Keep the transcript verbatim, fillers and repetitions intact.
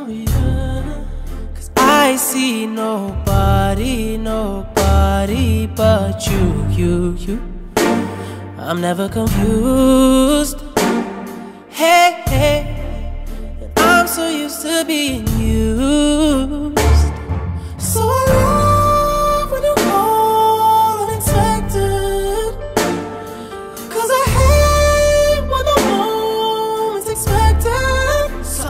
yeah. Cause I see nobody, nobody but you, you, you. I'm never confused. Hey, hey, and I'm so used to being you.